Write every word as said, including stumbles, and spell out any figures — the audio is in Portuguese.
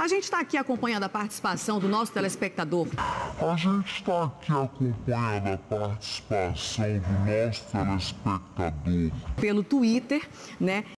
A gente está aqui acompanhando a participação do nosso telespectador. A gente está aqui acompanhando a participação do nosso telespectador Pelo Twitter, né?